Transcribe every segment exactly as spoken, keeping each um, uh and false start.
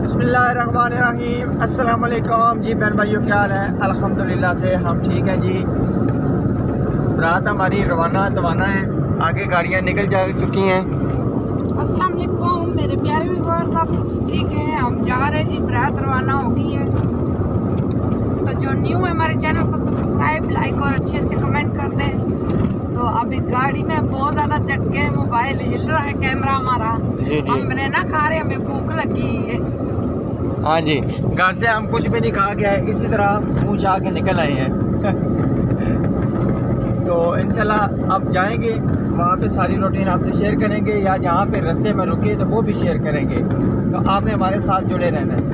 बिस्मिल्लाहिर्रहमानिर्रहीम। अस्सलाम वालेकुम जी बहन भाइयों, क्या हाल है? अल्हम्दुलिल्लाह से हम ठीक हैं जी। रात हमारी रवाना तवाना है, आगे गाड़ियाँ निकल जा चुकी हैं। अस्सलाम वालेकुम मेरे प्यारे व्यूअर्स, सब ठीक है? हम जा रहे हैं जी, रात रवाना हो गई है। तो जो न्यू है हमारे चैनल को सब्सक्राइब, लाइक और अच्छे अच्छे कमेंट कर दें। तो अभी गाड़ी में बहुत ज़्यादा झटके हैं, मोबाइल हिल रहा है, कैमरा हमारा, हम बनाना खा रहे हैं, हमें भूख लगी है। हाँ जी, घर से हम कुछ भी नहीं खा के आए, इसी तरह मुँह चाह के निकल आए हैं। तो इंशाल्लाह अब जाएंगे वहाँ पे, सारी रूटीन आपसे शेयर करेंगे, या जहाँ पे रास्ते में रुके तो वो भी शेयर करेंगे। तो आपने हमारे साथ जुड़े रहना है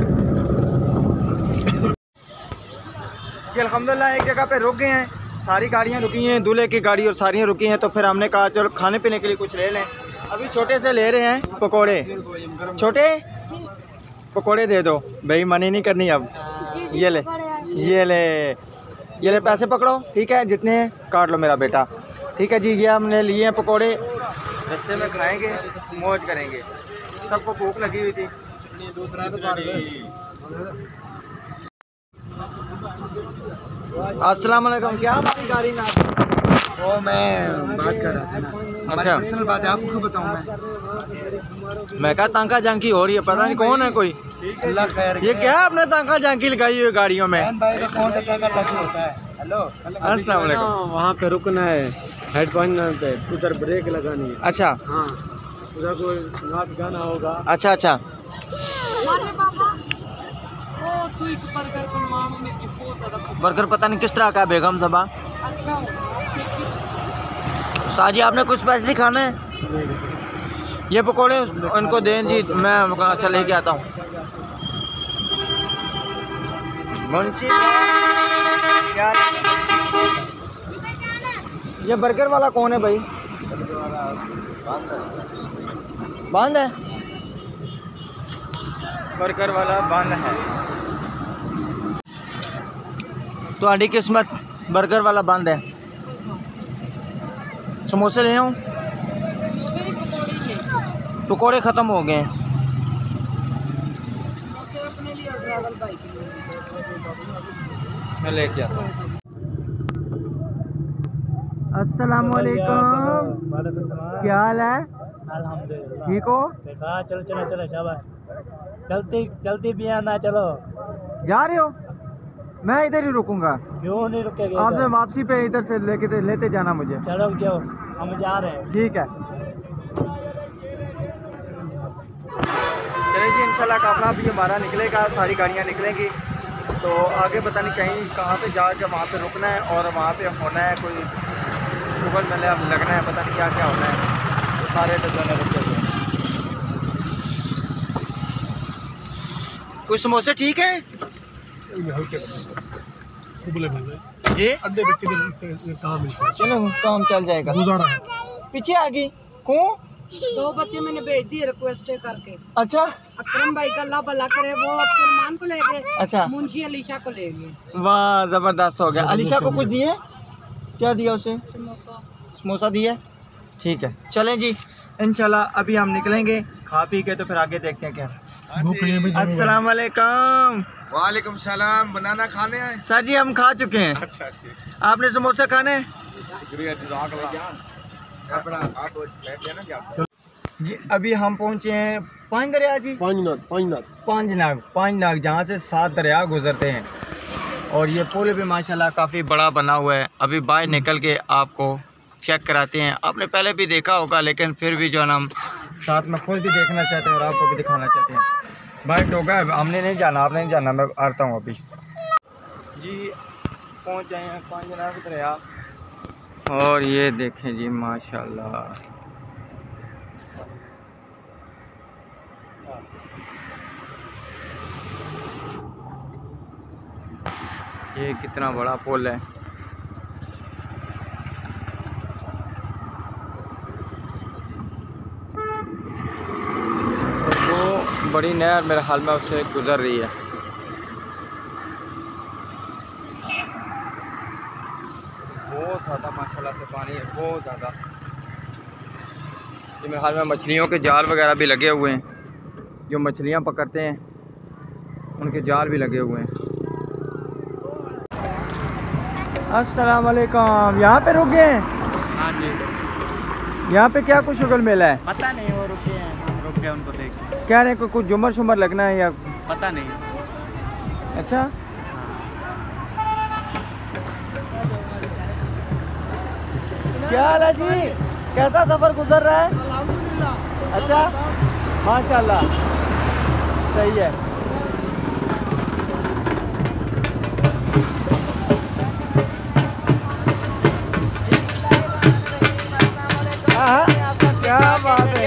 कि अल्हम्दुलिल्लाह एक जगह पे रुक गए हैं, सारी गाड़ियाँ रुकी हैं, दूल्हे की गाड़ी और सारियाँ रुकी हैं। तो फिर हमने कहा चलो खाने पीने के लिए कुछ ले लें। अभी छोटे से ले रहे हैं पकोड़े, छोटे पकोड़े दे दो भाई, मनी नहीं करनी अब। ये ले ये ले ये ले पैसे पकड़ो, ठीक है, जितने काट लो मेरा बेटा, ठीक है जी। ये हमने लिए हैं पकोड़े, रास्ते में खाएंगे, मौज करेंगे। सबको भूख लगी हुई थी। अस्सलाम वालेकुम। क्या हमारी गाड़ी में वो मैं बात कर रहा था ना। अच्छा, पर्सनल बात है, आपको क्यों बताऊं मैं? मैं कहा तांका जांकी हो रही है, पता नहीं कौन है कोई। अल्लाह खैर। ये क्या है आपने तांका जांकी लगाई हुई गाड़ियों में? बहन भाई का कौन सा टाका टाकी होता है? हेलो, अस्सलाम वालेकुम। वहाँ पे रुकना है, हेड पॉइंट पे उधर ब्रेक लगानी है। अच्छा हाँ, उधर कोई नाच गाना होगा। अच्छा अच्छा बर्गर पता नहीं किस तरह का है, बेगम सबा। अच्छा साजी आपने कुछ स्पेशली खाना है? ये पकोड़े उनको दें जी, मैं अच्छा लेके आता हूँ। मुंशी क्या, ये बर्गर वाला कौन है भाई? बंद है, बर्गर वाला बंद है। तो आड़ी किस्मत, बर्गर वाला बंद है। समोसे ले आऊँ? पकोड़े ख़त्म हो गए हैं। मैं लेके आता हूँ। अस्सलाम वालेकुम, क्या हाल है? अल्हम्दुलिल्लाह, ठीक हो? चलो चलो चलो शाबाश। चलती चलती भी आना, चलो। जा रहे हो? मैं इधर ही रुकूंगा। क्यों नहीं रुकेगा? आपसे वापसी पे इधर से लेके लेते जाना मुझे। चलो क्यों, हम जा रहे हैं। ठीक है, चलिए जी, इंशाल्लाह काफिला भी हमारा निकलेगा, सारी गाड़ियाँ निकलेंगी। तो आगे पता नहीं कहीं कहाँ पे जाकर वहाँ पे रुकना है और वहाँ पे होना है कोई सुबह मेले अब लगना है, पता नहीं क्या क्या होना है। तो सारे दर्जन रुके हुए हैं। कुछ समोसे ठीक है जी? अड्डे पे किधर कहाँ मिलता है? चलो काम चल जाएगा। गुजारा है। पीछे आ गई कौन? दो बच्चे मैंने भेज दिए रिक्वेस्ट करके। अच्छा अकरम भाई का अल्लाह भला करे, वो फरमान को ले गए, अच्छा, मुंशी अलीशा को ले गए। वाह जबरदस्त हो गया। अलीशा को कुछ दिए? क्या दिया उसे? समोसा। समोसा दिया, ठीक है। चलें जी, इंशाल्लाह अभी हम निकलेंगे खा पी के, तो फिर आगे देखते हैं क्या। अस्सलाम वालेकुम। वालेकुम सलाम। बनाना खाने आए? सर जी हम खा चुके हैं। अच्छा ठीक, आपने समोसा खाने? शुक्रिया जी अभी हम पहुंचे हैं पांच दरिया जी, पाँच नाग पाँच नाग पांच नाग पांच नाग जहाँ से सात दरिया गुजरते हैं। और ये पुल भी माशाल्लाह काफ़ी बड़ा बना हुआ है। अभी बाहर निकल के आपको चेक कराते हैं। आपने पहले भी देखा होगा, लेकिन फिर भी जो है ना हम साथ में खुद भी देखना चाहते हैं और आपको भी दिखाना चाहते हैं। भाई टोका है, हमने नहीं जाना, आपने नहीं जाना, मैं आता हूँ अभी जी। पहुँच आए हैं पांच नाग दरिया, और ये देखें जी माशाल्लाह, ये कितना बड़ा पुल है। और वो बड़ी नहर मेरे हाल में उससे गुजर रही है। बहुत ज़्यादा माशाल्लाह से पानी है, बहुत ज़्यादा। ये मेरे हाल में मछलियों के जाल वगैरह भी लगे हुए हैं, जो मछलियाँ पकड़ते हैं। उनके जाल भी लगे हुए हैं। अस्सलाम वालेकुम। यहाँ पे रुक गए हैं? हाँ जी। यहाँ पे क्या कुछ शुगर मिला है? पता नहीं, वो रुके हैं, रुक गए उनको देख के। कह रहे हैं को कुछ जुमर शुमर लगना है या पता नहीं। अच्छा, क्या हाल है जी? कैसा सफर गुजर रहा है? अच्छा, माशाल्लाह, सही है। हाँ, क्या बात है।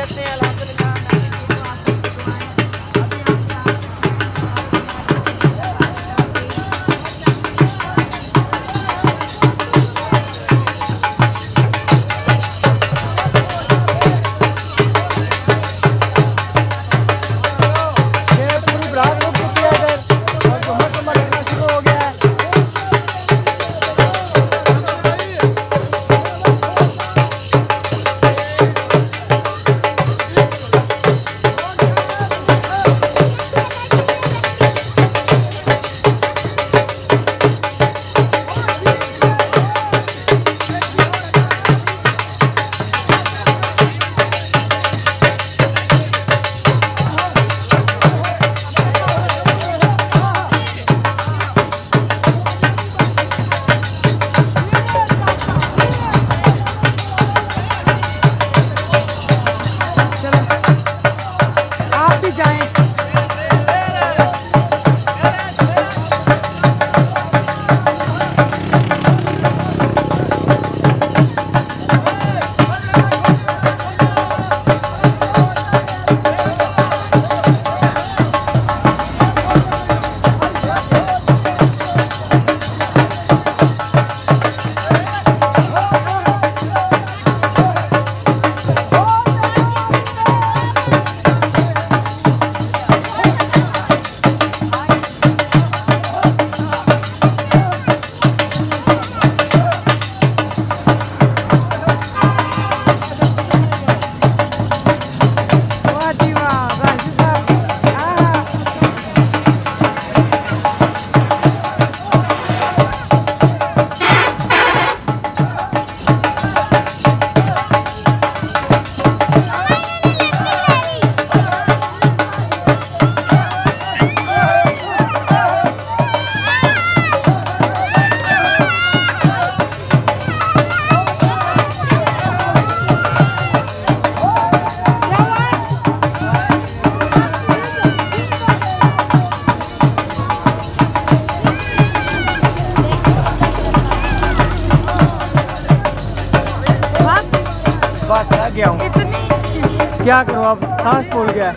गया हूँ। क्या करूँ अब, सांस फूल गया।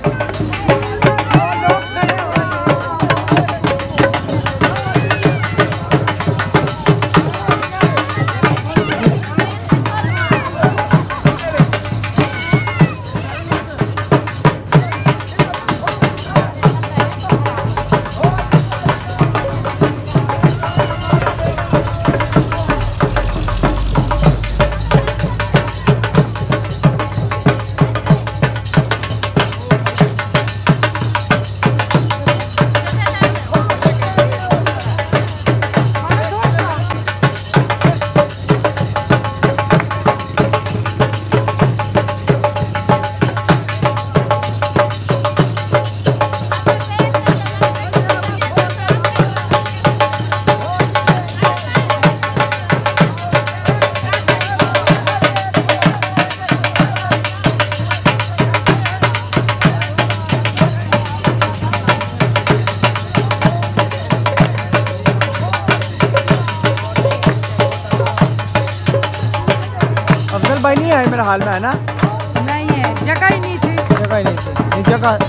भाई नहीं है मेरा हाल में, है ना? नहीं है, जगह ही नहीं थी। जगह ही नहीं थी, नहीं जगह।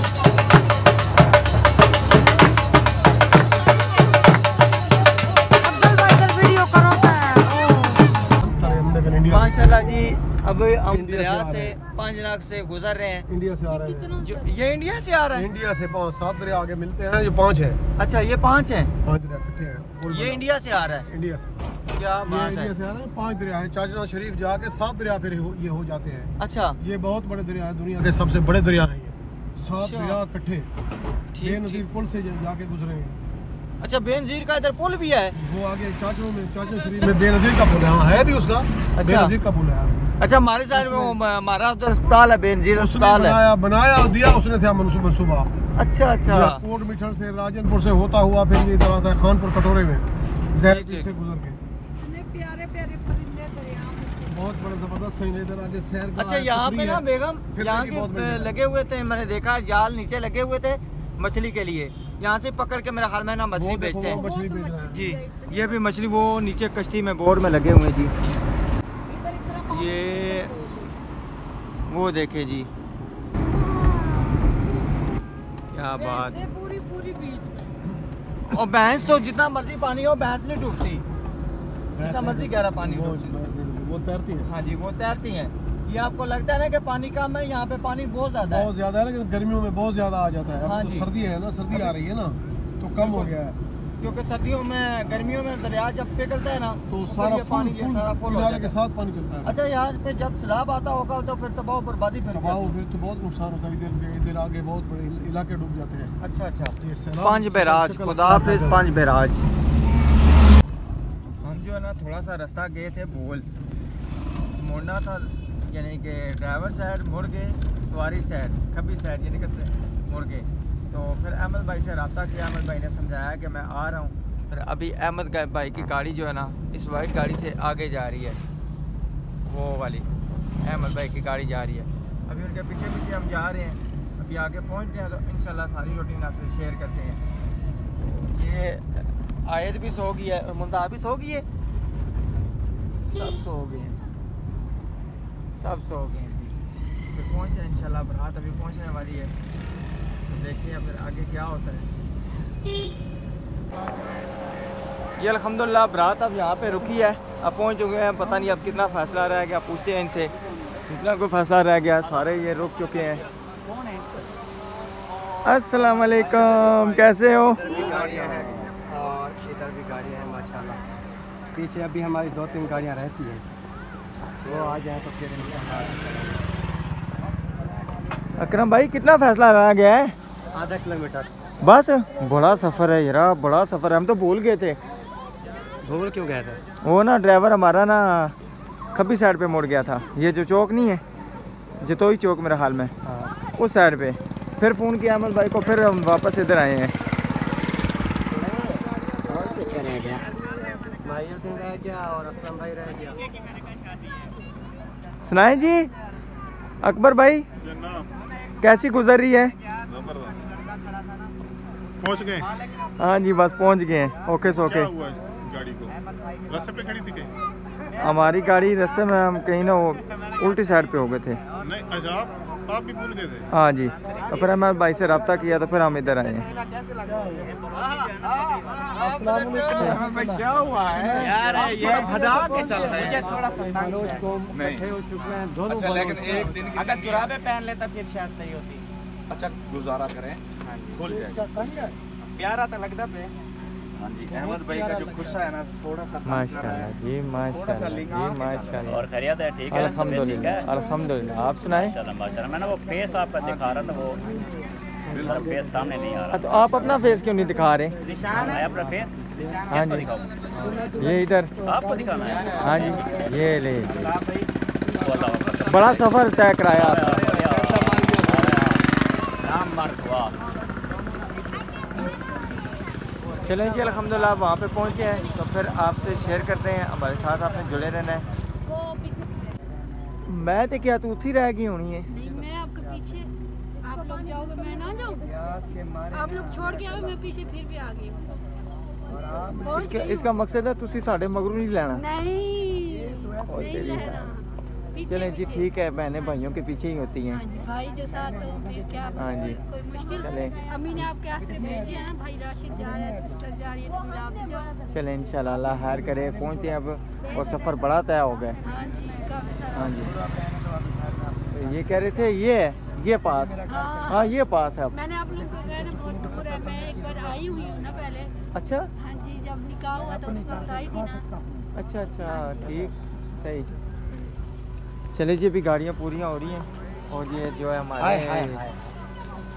वीडियो करो माशाल्लाह जी। अब हम दरिया से पाँच लाख से गुजर रहे हैं। इंडिया से आ रहे हैं। जो ये इंडिया से आ रहा है? इंडिया से पाँच सात दरिया आगे मिलते हैं, ये पाँच है। अच्छा, ये पाँच है? पाँच दरिया इकट्ठे हैं। ये इंडिया से आ रहा है? इंडिया से। क्या बात है। इंडिया से आ रहे हैं, पाँच दरिया हैं। चाचना शरीफ जाके सात दरिया फिर हो, ये हो जाते हैं। अच्छा, ये बहुत बड़े दरिया है, दुनिया के सबसे बड़े दरिया हैं ये। सात अच्छा। दरिया इकट्ठे ठीक बेनजीर ठीक। पुल से जाके गुजरे हैं। अच्छा बेनजीर का इधर पुल भी है। वो आगे चाचो में चाचो शरीफ में बेनजीर का पुल है। हाँ है भी उसका, बेनजीर का पुल है। अच्छा हमारे साइड में वो हमारा उधर अस्पताल है बेनजीर उसने अस्पताल है। बनाया बनाया और दिया उसने था मनसूबा मनसूबा अच्छा अच्छा ये कोट मिठर से राजनपुर से होता हुआ फिर ये इधर आता है खानपुर कटोरे में जहर ठीक। से गुजर के। इतने प्यारे प्यारे परिंदे दरिया में। बहुत बड़ा जबरदस्त सही है इधर आगे शहर का अच्छा यहाँ पे ना बेगम फिर यहाँ भी बहुत के बढ़िया है। लगे हुए थे, मैंने देखा जाल नीचे लगे हुए थे मछली के लिए। यहाँ से पकड़ के मेरा हाल में ना मछली वो देखो, बेचते हैं वो मछली बेच रहा है। जी। ये भी मछली वो नीचे कश्ती में बोर्ड में लगे हुए हैं जी। ये वो देखे जी क्या बात। भैंसें पूरी पूरी बीच में। और भैंस तो जितना मर्जी पानी हो भैंस नहीं डूबती, जितना मर्जी गहरा पानी हो। वो तैरती है। हाँ जी वो तैरती हैं। ये आपको लगता है ना कि पानी कम है, यहाँ पे पानी बहुत ज्यादा है। बहुत ज्यादा है लेकिन गर्मियों में बहुत ज्यादा आ जाता है। अब हाँ तो जी। सर्दी है ना, सर्दी आ रही है ना तो कम हो गया है। क्योंकि सर्दियों में गर्मियों में दरिया जब पिघलता है ना तो फिर सारा ये फुल पानी ये फुल सारा फुल हो किनारे जाता के है। साथ पानी चलता है। अच्छा यहाँ पे जब सैलाब आता होगा तो फिर तबाह बर्बादी फिर दबाव फिर तो बहुत नुकसान होता है। इधर इधर आगे बहुत बड़े इल- इलाके डूब जाते हैं। अच्छा अच्छा। ये सैलाब पांच बैराज, शक्ल- खुदा हाफिज पांच बैराज। हम जो है ना थोड़ा सा रास्ता गए थे भूल मोड़ना था, यानी कि ड्राइवर साइड मुड़ गए, सवारी साइड खब्बी साइड यानी कि से- मुड़ गए। तो फिर अहमद भाई से रब्ता किया, अहमद भाई ने समझाया कि मैं आ रहा हूँ। फिर अभी अहमद भाई की गाड़ी जो है ना इस वाइट गाड़ी से आगे जा रही है, वो वाली अहमद भाई की गाड़ी जा रही है। अभी उनके पीछे पीछे हम जा रहे हैं। अभी आगे पहुँच गए हैं तो इंशाल्लाह सारी रूटीन आपसे शेयर करते हैं। ये आयत भी सो गई है और मुंदा भी सो गई है, सब सो गए हैं, सब सो गए हैं जी। फिर पहुँच जाए इंशाल्लाह। बारात अभी पहुँचने वाली है तो देखते हैं फिर आगे क्या होता है। ये अल्हम्दुलिल्लाह बारात अब यहाँ पे रुकी है, अब पहुँच चुके हैं। पता नहीं अब कितना फ़ैसला रह गया, पूछते हैं इनसे कितना कोई फ़ैसला रह गया। सारे ये रुक चुके हैं। अस्सलाम वालेकुम, कैसे हो? गाड़ियाँ हैं और इधर भी गाड़ियाँ हैं माशाल्लाह। पीछे अभी हमारी दो तीन गाड़ियाँ रहती हैं, वो आ जाए तो फिर अकरम भाई कितना फ़ैसला रह गया है? आधा किलोमीटर। बस बड़ा सफ़र है यार, बड़ा सफ़र है। हम तो भूल गए थे। भूल क्यों गए थे? वो ना ड्राइवर हमारा ना खब्बी साइड पे मुड़ गया था। ये जो चौक नहीं है जतोई चौक मेरे हाल में, हाँ। उस साइड पे। फिर फ़ोन किया अहमद भाई को, फिर हम वापस इधर आए हैं। और पीछे रह गया, माहिउद्दीन रह गया और असलम भाई रह गया। सुनाए जी अकबर भाई, कैसी गुजर रही है? पहुंच गए? हाँ जी बस पहुंच गए हैं। Okay so okay. क्या हुआ गाड़ी को? रास्ते पे खड़ी थी कहीं? हमारी गाड़ी रास्ते में हम कहीं ना वो उल्टी साइड पे हो गए थे। नहीं अच्छा, आप आप भी भूल गए थे? हाँ जी। तो फिर हमारे भाई से रब्ता किया तो फिर हम इधर आए हैं। क्या हुआ है यार? ये भगा के चल रहे हैं। थोड़ा सा इकट्ठे हो चुके हैं दोनों। अच्छा, लेकिन एक दिन अगर जुराबे पहन लेता फिर शायद सही होती। अच्छा गुजारा करें, खुल जाएगा। प्यारा तो लगता पे। हाँ जी, अहमद भाई का जो गुस्सा है ना थोड़ा सा माशाल्लाह जी, माशाल्लाह जी, माशाल्लाह। और खैरियत है? ठीक है अल्हम्दुलिल्लाह अल्हम्दुलिल्लाह। आप सुनाएं? चलो माशाल्लाह। मैंने वो फेस आपका दिखा रहा था, वो मेरा फेस सामने नहीं आ तो आप अपना फेस क्यों नहीं दिखा रहे? रहा है। अपना फेस हाँ जी दिखाओ, ये इधर। आपको दिखाना है। हाँ जी ये ले, अल्लाह अकबर। बड़ा सफ़र तय कराया आपने। नाम मार्क वाह। चलें जी अल्हम्दुलिल्लाह वहाँ पे पहुँचे हैं तो फिर आपसे शेयर करते हैं। हमारे साथ आपने जुड़े रहना है। मैं तो क्या तू उठी रह गई होनी है? नहीं, मैं आपके पीछे। आप लोग जाओगे मैं ना जाऊँ? आप लोग छोड़ के आओ, मैं पीछे फिर भी आ गई हूँ। पहुंच इसका गई इसका मकसद है तुसी साढ़े मगरू नहीं लेना। हूँ। नहीं और नहीं तेरी लेना। पीछे चलें जी पीछे। ठीक है, बहनें भाइयों के पीछे ही होती हैं। हाँ जी, भाई जो साथ हो फिर क्या हाँ जी। कोई मुश्किल। चलें। अम्मी ने आपके आसरे भेजे हैं, भाई राशिद जा रहा है, सिस्टर जा रही है, तो फिर आप भी जाओ। चलें इंशाल्लाह अल्लाह खैर करे। पहुँचते हैं अब और सफ़र बड़ा तय हो गया। हाँ जी, काफी सारा। हाँ जी ये कह रहे थे ये है, ये पास। हाँ हाँ ये पास है अब। मैंने आप लोग को कहा ना बहुत दूर है। मैं एक बार आई हुई हूँ ना पहले। अच्छा हाँ जी, जब निकाह हुआ था उस वक्त आई थी ना। अच्छा अच्छा ठीक सही। चले जी अभी गाड़ियाँ पूरी हो रही हैं और ये जो है हाय हाय हमारे हाय।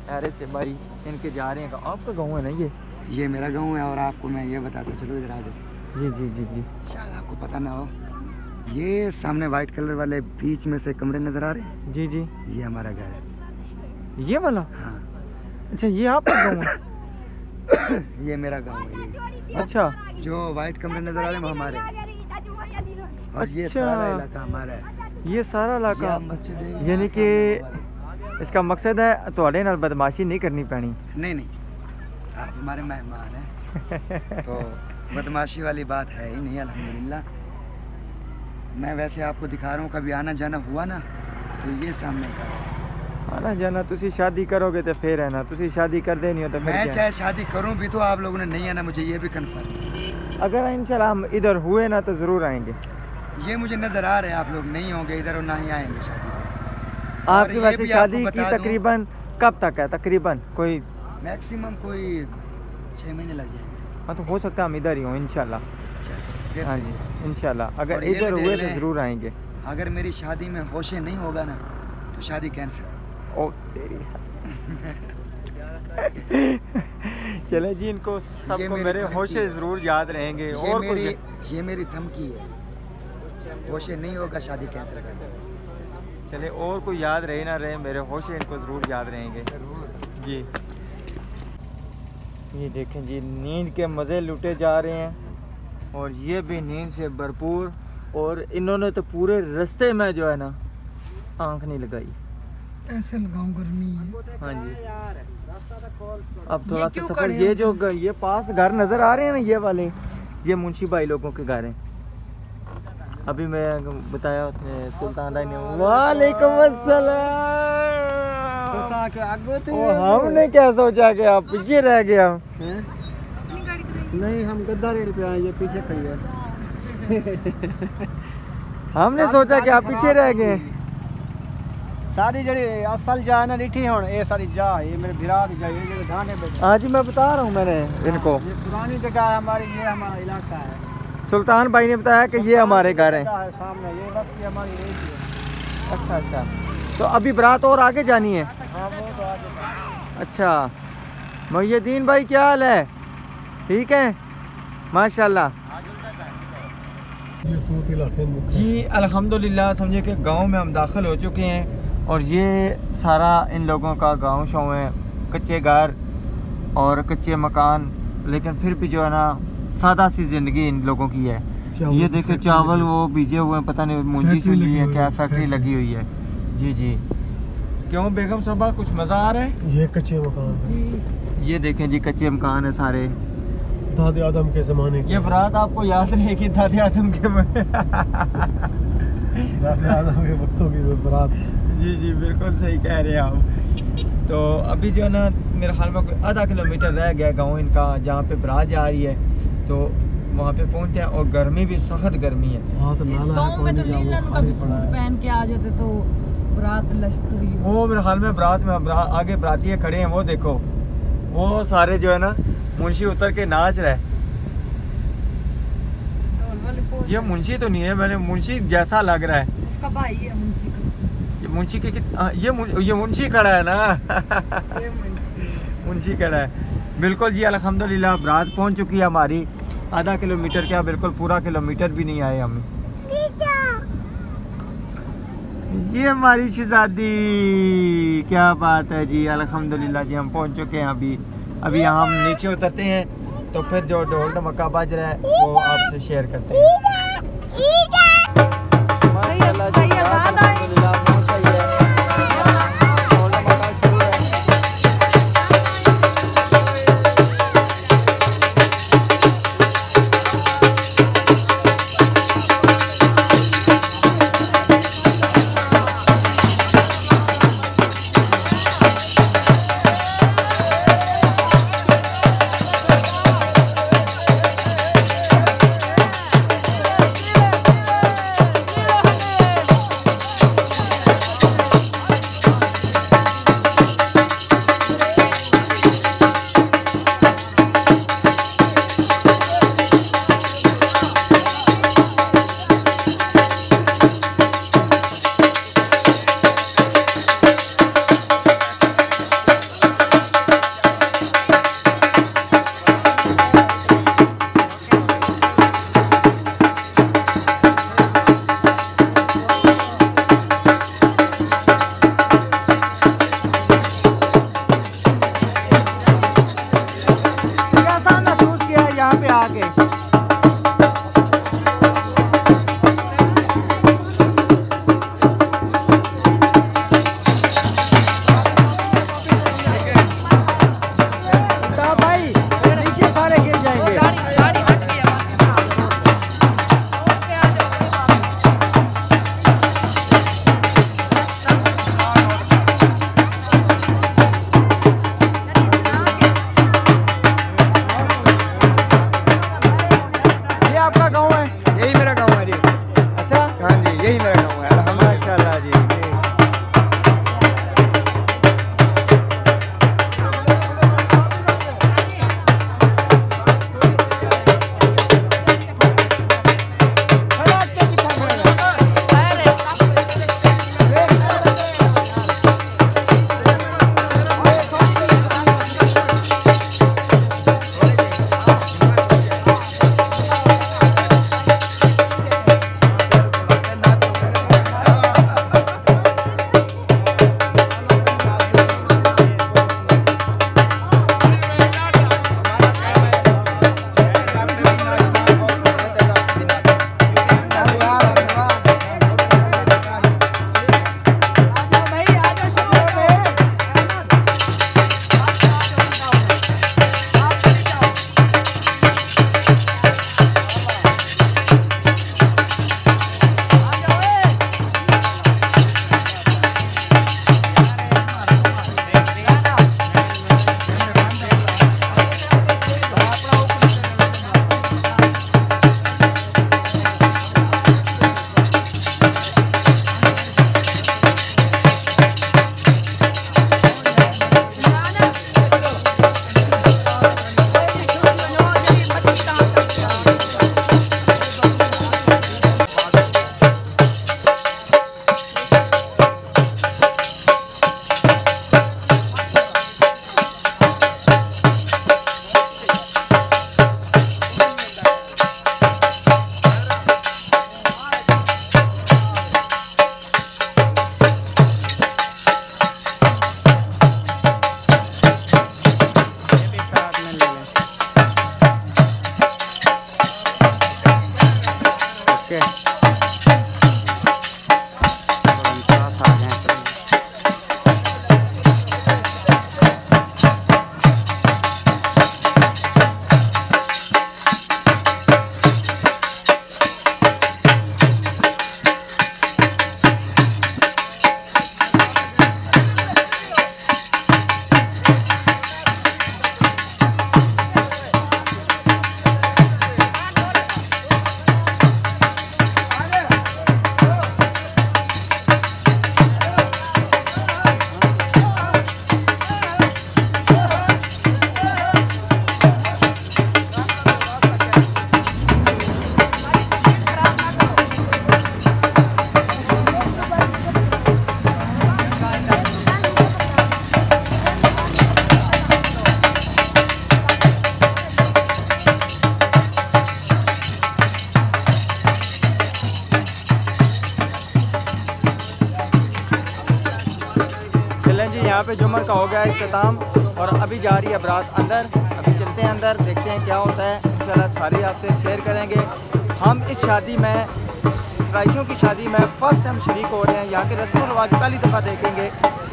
अरे से भाई इनके जा रहे हैं। आपका गाँव है ना ये? ये मेरा गांव है और आपको मैं ये बताता चलूँ, इधर आ जाओ। जी जी जी जी। शायद आपको पता ना हो, ये सामने वाइट कलर वाले बीच में से कमरे नज़र आ रहे हैं? जी जी। ये हमारा घर है। ये वाला? हाँ। अच्छा ये आपका गाँव है? ये मेरा गांव है ये। अच्छा। जो वाइट कमरे नज़र आ रहे हैं वो हमारे, और ये अच्छा। सारा इलाका हमारा है। ये सारा इलाका, मस्जिद यानी कि इसका मकसद है थोड़े नाल बदमाशी नहीं करनी पैनी। नहीं नहीं, आप हमारे मेहमान हैं तो बदमाशी वाली बात है ही नहीं अल्हम्दुलिल्लाह। मैं वैसे आपको दिखा रहा हूँ, कभी आना जाना हुआ ना तो ये सामने का आना जाना। तुसी शादी करोगे तो फिर है ना, तुसी शादी कर देनी हो तो फिर मैं क्या? चाहे शादी करूँ भी तो आप लोगों ने नहीं आना, मुझे ये भी कन्फर्म। अगर इंशाल्लाह हम इधर हुए ना तो ज़रूर आएंगे। ये मुझे नज़र आ रहे हैं आप लोग नहीं होंगे इधर और ना ही आएंगे शादी पे। आपकी ये वैसे भी शादी आपको की बता दूं, तकरीबन कब तक है? तकरीबन कोई मैक्सिमम कोई छः महीने लग जाएंगे। हाँ तो हो सकता है हम इधर ही हों इंशाल्लाह। अच्छा, हाँ जी इंशाल्लाह, अगर और ये इधर भी हुए देख तो लें। ज़रूर आएंगे। अगर मेरी शादी में होशे नहीं होगा ना तो शादी कैंसिल। ओ तेरी चले जी, इनको सबको मेरी मेरे धमकी होशे है। ज़रूर याद रहेंगे। ये और मेरी कुछ ये मेरी धमकी है, होशे नहीं होगा शादी कैंसिल करना। चले, और कोई याद रहे ना रहे, मेरे होशे इनको ज़रूर याद रहेंगे जी। ये देखें जी, नींद के मज़े लूटे जा रहे हैं और ये भी नींद से भरपूर। और इन्होंने तो पूरे रास्ते में जो है ना आंख नहीं लगाई। ऐसे लगाऊं, गर्मी है। हाँ जी, अब थोड़ा सा सफर, ये जो ग- ये पास घर नज़र आ रहे हैं ना, ये वाले, ये मुंशी भाई लोगों के घर हैं। अभी मैं बताया उसने सुल्तान राय ने। वालेकुम अस्सलाम। ओ, हमने क्या सोचा कि आप पीछे रह गए। हम नहीं, हम गद्दा रेड पे आए, ये पीछे खड़ी है। हमने सोचा कि आप पीछे रह गए। सारी जड़ी असल जा ना डिठी हुन, ये सारी जा ये मेरे भिरा दी जा, ये जेड़े ढांडे पे। हाँ जी, मैं बता रहा हूँ मैंने इनको। ये पुरानी जगह है हमारी, ये हमारा इलाका है। सुल्तान भाई ने बताया कि ये हमारे घर हैं। सामने ये बस्ती हमारी यही है। अच्छा अच्छा, तो अभी बारात और आगे जानी है? हाँ वो तो आगे। अच्छा, मुहिद्दीन भाई क्या हाल है? ठीक है माशाल्लाह जी, अल्हम्दुलिल्लाह। समझे कि गांव में हम दाखिल हो चुके हैं और ये सारा इन लोगों का गांव शो है। कच्चे घर और कच्चे मकान, लेकिन फिर भी जो है ना सादा सी ज़िंदगी इन लोगों की है। ये देखे चावल वो बीजे हुए हैं, पता नहीं मुंजी सुंजी है क्या, फैक्ट्री लगी हुई है। जी जी। क्यों बेगम साहबा, कुछ मज़ा आ रहा है? ये कच्चे मकान, ये देखें जी, कच्चे मकान है सारे। दादे आदम के ज़माने की। ये बारात आपको याद रहेगी दादे आदम के दादे आदम के वक्तों की बारात। जी जी बिल्कुल सही कह रहे हैं आप। तो अभी जो है ना मेरे ख्याल में कोई आधा किलोमीटर रह गया गांव इनका, जहाँ पे बारात जा रही है, तो वहाँ पे पहुँचते हैं। और गर्मी भी सख्त गर्मी है। साथ इस नाला गाँव है, में तो पानी का, वो लीलन खाली कभी सूट पड़ा है। पहन के आ जाते तो बारात लश्करी हो। वो मेरे ख्याल में बारात में बरा, आगे बराती खड़े हैं, वो देखो, वो सारे जो है ना मुंशी उतर के नाच रहे हैं। ढोल वाले पोल। ये मुंशी तो नहीं है, मैंने मुंशी जैसा लग रहा है। उसका भाई है मुंशी का। ये मुंशी के कित- हाँ, ये मुं- ये मुंशी खड़ा है ना। ये मुंशी। मुंशी खड़ा है बिल्कुल जी। अल्हम्दुलिल्लाह बारात पहुंच चुकी है हमारी। आधा किलोमीटर क्या, बिल्कुल पूरा किलोमीटर भी नहीं आए हम। ये हमारी शहजादी, क्या बात है जी। अल्हम्दुलिल्लाह जी, हम पहुंच चुके हैं। अभी अभी यहाँ हम नीचे उतरते हैं तो फिर जो ढोल ढमक्का बज रहा है वो आपसे शेयर करते हैं। माशाल्लाह जी, अल्हम्दुलिल्लाह बहुत सही है। ढोल ढमक्का शुरू है। यहाँ पे आके। यहाँ पे जुमर का हो गया इख्तिताम और अभी जा रही है बारात अंदर। अभी चलते हैं अंदर, देखते हैं क्या होता है। इंशाल्लाह सारी आपसे शेयर करेंगे। हम इस शादी में, राइशों की शादी में फ़र्स्ट टाइम शरीक हो रहे हैं। यहाँ के रस्म रवाज पहली दफ़ा देखेंगे।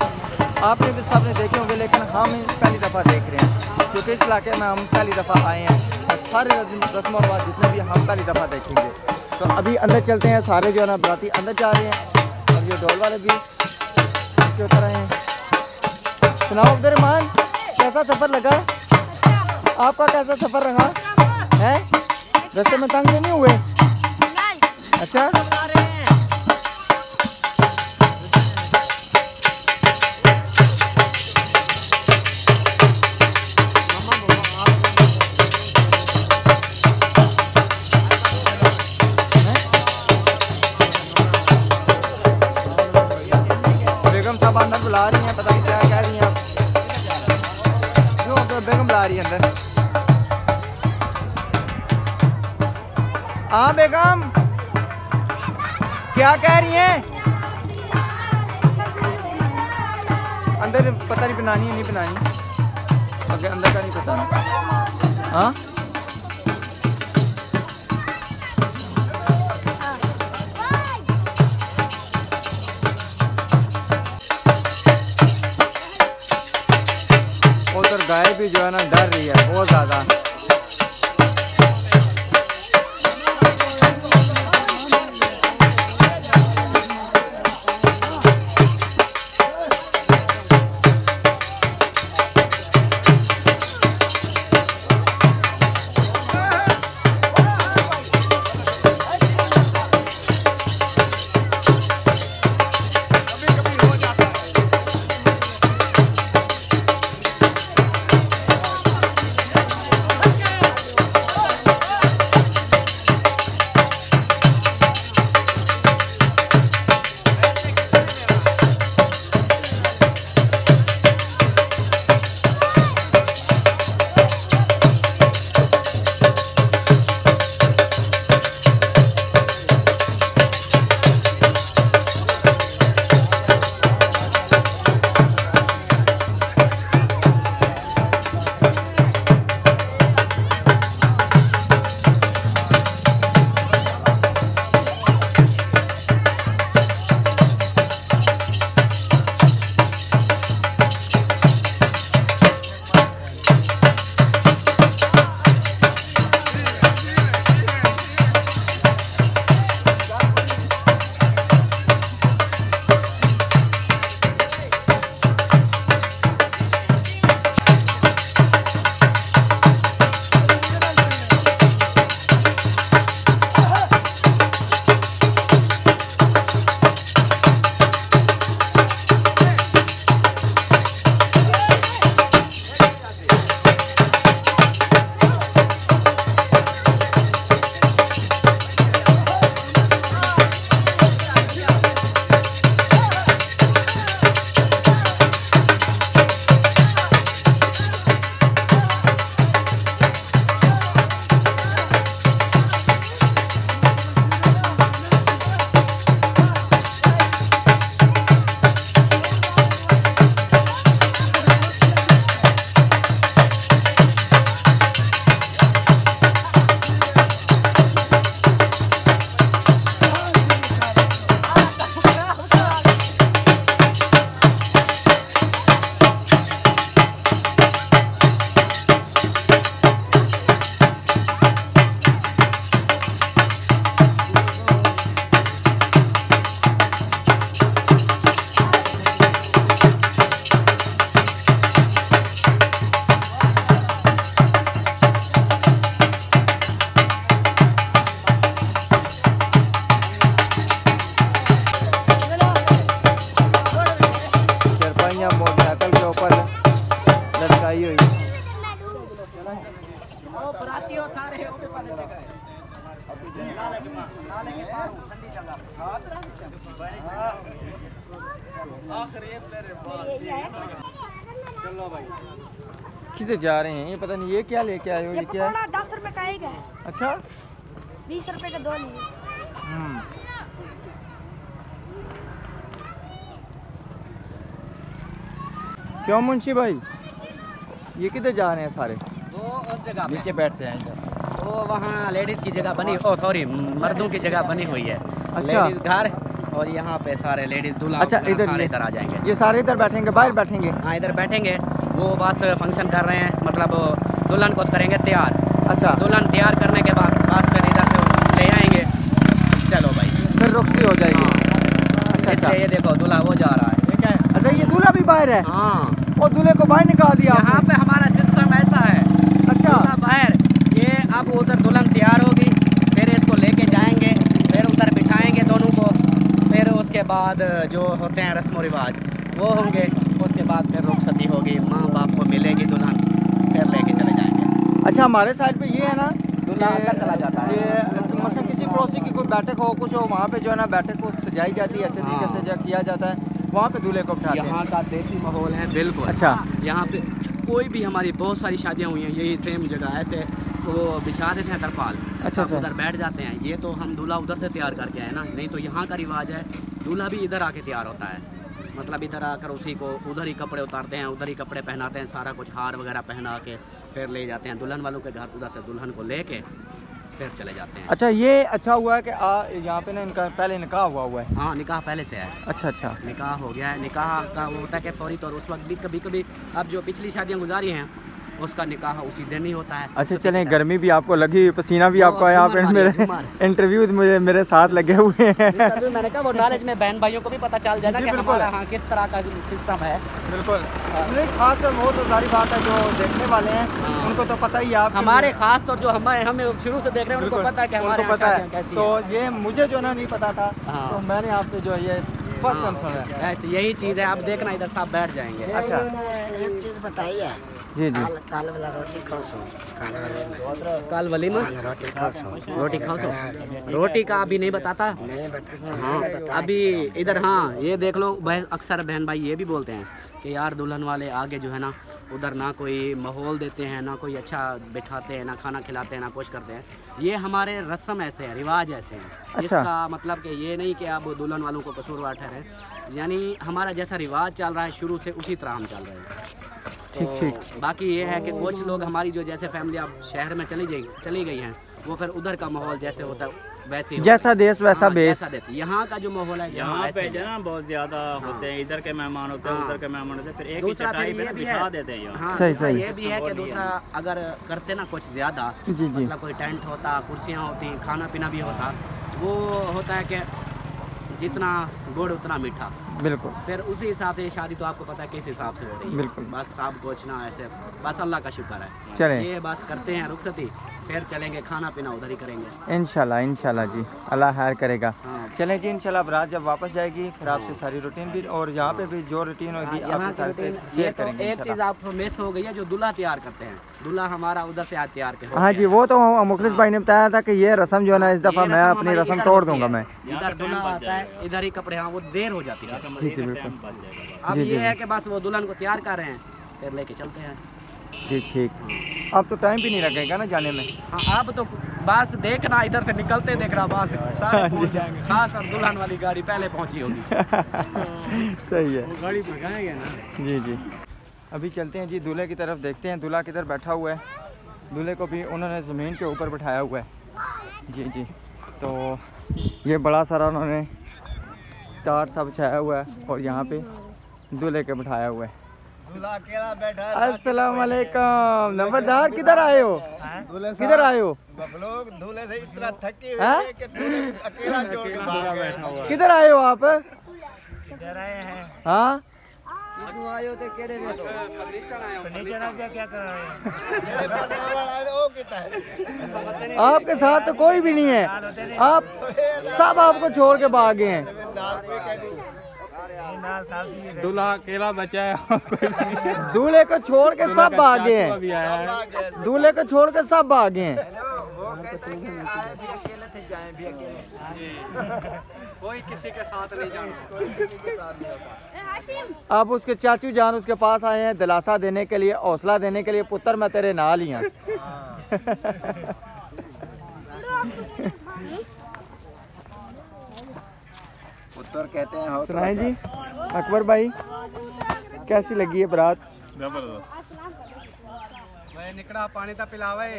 आपने भी सबने देखे होंगे, लेकिन हम पहली दफ़ा देख रहे हैं क्योंकि इस इलाके में हम पहली दफ़ा आए हैं और सारे रस्म रवाज जितने भी हम पहली दफ़ा देखेंगे। तो अभी अंदर चलते हैं। सारे जो है ना बराती अंदर जा रहे हैं और ये ढोल वाले भी उतर रहे हैं। सुनाओ अब्दुर्रहमान, कैसा सफ़र लगा आपका? कैसा सफ़र रहा है? रास्ते में तंग नहीं हुए? अच्छा, बेगम साहब अंदर बुला रही हैं, पता नहीं क्या कह रही हैं। जो बेगम बुला रही है अंदर। हाँ बेगम, क्या कह रही हैं? अंदर पता नहीं बनानी है नहीं बनानी, अगर अंदर का नहीं पता। हाँ गाय भी जो है ना डर रही है बहुत ज़्यादा। किधर जा रहे हैं ये पता नहीं। ये क्या लेके आए हो? ये क्या है? दस रुपए का एक है। अच्छा बीस रुपए के दो लिए। हम्म क्यों मुंशी भाई ये किधर जा रहे हैं सारे? वो उस जगह नीचे बैठते हैं इधर। वो वहाँ लेडीज की जगह बनी, ओ सॉरी मर्दों की जगह बनी हुई है। अच्छा। लेडीज घर और यहाँ पे सारे लेडीज दूल्हा अच्छा इधर सारे ये- इधर आ जाएंगे। ये सारे इधर बैठेंगे बाहर बैठेंगे? हाँ इधर बैठेंगे। वो बस फंक्शन कर रहे हैं, मतलब दुल्हन को करेंगे तैयार। अच्छा दुल्हन तैयार करने के बाद बस फिर इधर से ले आएंगे। चलो भाई फिर रुखती हो जाएगी। हाँ। अच्छा अच्छा इसलिए ये देखो दूल्हा वो जा रहा है। ये क्या है? अच्छा ये दूल्हा भी बाहर है? हाँ और दूल्हे को बाहर निकाल दिया यहाँ आपने? पे हमारा सिस्टम ऐसा है। अच्छा दूल्हा बाहर, ये अब उधर दुल्हन तैयार होगी, फिर इसको लेके जाएंगे, फिर उधर बिठाएंगे दोनों को, फिर उसके बाद जो होते हैं रस्म रिवाज वो होंगे। उसके बाद फिर रुखसती होगी, माँ बाप को मिलेगी दुल्हन, फिर लेके चले जाएंगे। अच्छा हमारे साइड पे ये है ना दूल्हा अंदर चला जाता है। ये मसलन किसी पड़ोसी की कोई बैठक हो कुछ हो, वहाँ पे जो है ना बैठक को सजाई जाती है, अच्छे तरीके हाँ। से जो किया जाता है, वहाँ पे दूल्हे को उठाते हैं। यहाँ का देसी माहौल है बिल्कुल। अच्छा यहाँ पे कोई भी हमारी बहुत सारी शादियाँ हुई हैं यही सेम जगह, ऐसे वो बिछा देते हैं तरपाल। अच्छा, सब अच्छा। उधर बैठ जाते हैं। ये तो हम दूल्हा उधर से तैयार करके आए ना, नहीं तो यहाँ का रिवाज है दूल्हा भी इधर आके तैयार होता है। मतलब इधर आकर उसी को उधर ही कपड़े उतारते हैं, उधर ही कपड़े पहनाते हैं, सारा कुछ हार वगैरह पहना के फिर ले जाते हैं दुल्हन वालों के घर। उधर से दुल्हन को लेके फिर चले जाते हैं। अच्छा, ये अच्छा हुआ है कि आ यहाँ पे ना इनका पहले निकाह हुआ हुआ है। हाँ, निकाह पहले से है। अच्छा अच्छा, निकाह हो गया है। निकाह का वो होता है कि फौरी तौर उस वक्त भी कभी कभी अब जो पिछली शादियाँ गुजारी हैं उसका निकाह उसी दिन ही होता है। अच्छा चलें, गर्मी भी आपको लगी, पसीना भी आपको आया, आप मेरे इंटरव्यू मुझे मेरे साथ लगे हुए हैं। मैंने कहा वो नॉलेज में बहन भाइयों को भी पता चल जाएगा कि हमारा हाँ किस तरह का सिस्टम है। बिल्कुल, नहीं खास वो तो सारी बात है, जो देखने वाले हैं उनको तो पता ही है। आप हमारे खास तौर जो हमें हमें शुरू से देख रहे हैं उनको पता है कि हमारे पता है। तो ये मुझे जो ना नहीं पता था, तो मैंने आपसे जो ये फर्स्ट टाइम सुना। ऐसे यही चीज़ है, आप देखना इधर साहब बैठ जाएंगे। अच्छा, एक चीज़ बताइए जी जी, काल, काल वाला रोटी खाओ सो, काल वाले में काल वली में काल रोटी खाओ सो, रोटी खाओ सो, रोटी का अभी नहीं बताता। नहीं बता। हाँ अभी इधर, हाँ ये देख लो, अक्सर बहन भाई ये भी बोलते हैं कि यार दुल्हन वाले आगे जो है ना उधर ना कोई माहौल देते हैं, ना कोई अच्छा बिठाते हैं, ना खाना खिलाते हैं, ना कुछ करते हैं। ये हमारे रस्म ऐसे हैं, रिवाज ऐसे हैं। अच्छा। इसका मतलब कि ये नहीं कि आप दुल्हन वालों को कसूरवार ठहरे, यानी हमारा जैसा रिवाज चल रहा है शुरू से उसी तरह हम चल रहे हैं। ठीक ठीक। तो बाकी ये है कि कुछ लोग हमारी जो जैसे फैमिली अब शहर में चली गई चली गई हैं, वो फिर उधर का माहौल जैसे होता है वैसे ही जैसा देश वैसा हाँ, बेस। जैसा देश। यहाँ का जो माहौल है यहाँ पे जो ना बहुत ज्यादा होते हैं, इधर के मेहमान होते हैं, उधर के मेहमान होते हैं, फिर एक ही चटाई पे बिछा देते हैं यहाँ। हाँ, सही दूसरा सही। ये भी है कि दूसरा अगर करते ना कुछ ज्यादा, जी जी, मतलब कोई टेंट होता, कुर्सियाँ होती, खाना पीना भी होता, वो होता है कि जितना गुड़ उतना मीठा। बिल्कुल, फिर उसी हिसाब से ये शादी तो आपको पता है किस हिसाब से हो रही है। बिल्कुल। बस सब कुछ ना ऐसे, बस अल्लाह का शुक्र है। चलें ये बस करते हैं रुखसती, फिर चलेंगे, खाना पीना उधर ही करेंगे इंशाल्लाह इंशाल्लाह जी, अल्लाह खैर करेगा। हाँ। चलें जी, इंशाल्लाह बारात जब वापस जाएगी फिर आपसे सारी रूटीन भी और यहाँ पे भी जो रूटीन होगी यहाँ आपसे की सारे से रूटीन- ये शेयर तो करेंगे एक चीज़ इंशाल्लाह। आप मिस हो गई है, जो दूल्हा तैयार करते हैं। दूल्हा हमारा उधर से आज तैयार के हो हाँ गया जी, वो तो मुखलिस भाई ने बताया था कि ये रस्म जो है ना इस दफ़ा ये मैं रस्म अपनी हमारी रस्म इधर तोड़ होती दूंगा है। मैं। इधर दूल्हा आता है, इधर ही कपड़े, हाँ वो देर हो जाती है। जी जी बिल्कुल, अब जी, ये जी, है कि बस वो दुल्हन को तैयार कर रहे हैं, फिर लेके चलते हैं। ठीक ठीक। अब तो टाइम भी नहीं लगेगा ना जाने में। हाँ अब तो बस देखना, इधर से निकलते देखना, बस सारे पहुंच जाएंगे। खास और दुल्हन वाली गाड़ी पहले पहुंची होगी। सही है, वो गाड़ी भगाएंगे ना। जी जी। अभी चलते हैं जी दूल्हे की तरफ, देखते हैं दूल्हा किधर बैठा हुआ है। दूल्हे को भी उन्होंने ज़मीन के ऊपर बैठाया हुआ है। जी जी, तो ये बड़ा सारा उन्होंने टाट सा बिछाया हुआ है और यहाँ पे दूल्हे के बैठाया हुआ है। दूल्हा अकेला बैठा है। अस्सलाम वालेकुम, नंबरदार किधर आए हो? किधर आए हो? लोग दूल्हे से इतना थके हाँ? हुए कि दूल्हे को अकेला छोड़ के भाग गए। किधर आए हो आप? इधर आए हैं, हाँ, आए हो तो केड़े में तो फर्नीचर आ गया, क्या कर रहे हैं? मेरे बनने वाला है, वो कितना है? आपके साथ तो कोई भी नहीं है, आप सब आपको छोड़ के भाग गए हैं। दूल्हा अकेला बचा है, दूल्हे को छोड़ के सब भाग गए हैं। दूल्हे को छोड़ के सब भाग गए हैं। कोई किसी के साथ नहीं जाना। अब उसके चाचू जान उसके पास आए हैं दिलासा देने के लिए, हौसला देने के लिए, पुत्र मैं तेरे नाल ही हूँ। पुत्र कहते हैं हौसला। सुनाए जी अकबर भाई, कैसी लगी है बारात? जबरदस्त। मैं निकड़ा पानी ता पिलावे।